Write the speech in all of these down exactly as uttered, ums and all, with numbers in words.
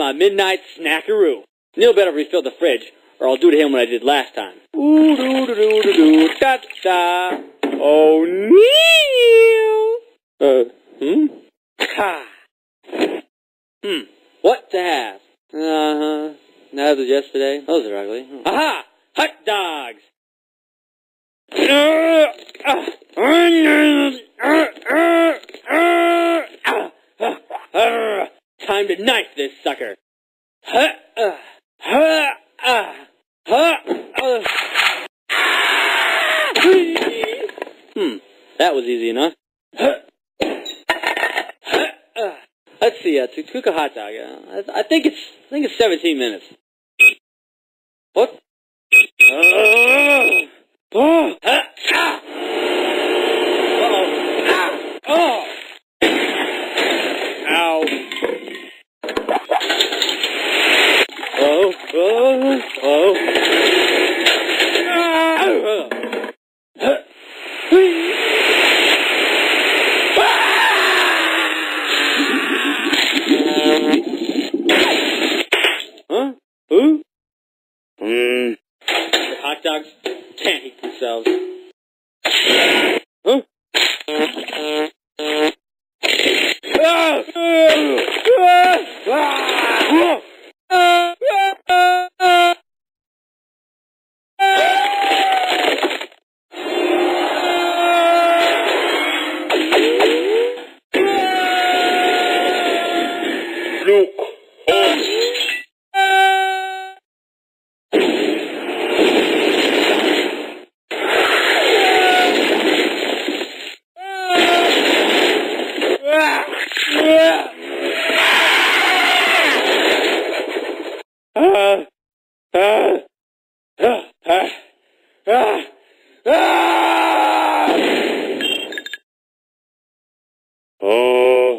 my midnight snackaroo. Neil better refill the fridge, or I'll do to him what I did last time. Ooh doo doo doo doo doo da da. Oh, Neil. Uh, hmm? Ha. Hmm. What to have? Uh huh. As of yesterday. Those are ugly. Aha! Hot dogs. Time to knife this sucker. Hmm, that was easy enough. Let's see, uh, to cook a hot dog. Uh, I think it's I think it's seventeen minutes. What? Uh, oh, uh, ah. Uh-oh. Ah. Oh. Ow. Oh, oh, oh. Ah. Uh. Huh? Who? Hmm. The hot dogs can't eat themselves. Huh? Look. Uh, uh, uh, uh, uh, uh. Oh.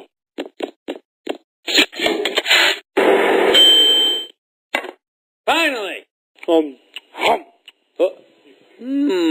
Finally. Um. Hum. Uh, hmm.